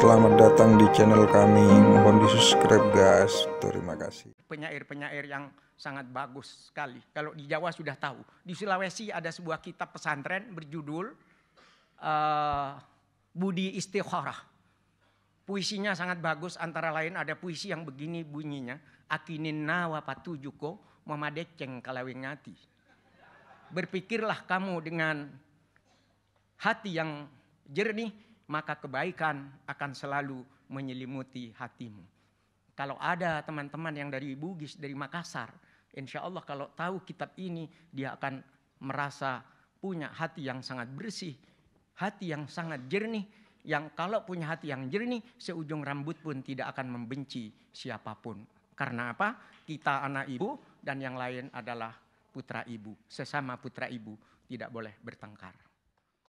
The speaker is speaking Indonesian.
selamat datang di channel kami. Mohon di subscribe guys. Terima kasih. Penyair-penyair yang sangat bagus sekali. Kalau di Jawa sudah tahu. Di Sulawesi ada sebuah kitab pesantren berjudul Budi Istikharah. Puisinya sangat bagus. Antara lain ada puisi yang begini bunyinya. Akinin nawa patujuko memadeceng kalawingati. Berpikirlah kamu dengan hati yang jernih, maka kebaikan akan selalu menyelimuti hatimu. Kalau ada teman-teman yang dari Bugis, dari Makassar, insya Allah kalau tahu kitab ini, dia akan merasa punya hati yang sangat bersih, hati yang sangat jernih, yang kalau punya hati yang jernih, seujung rambut pun tidak akan membenci siapapun. Karena apa? Kita anak ibu dan yang lain adalah putra ibu. Sesama putra ibu tidak boleh bertengkar.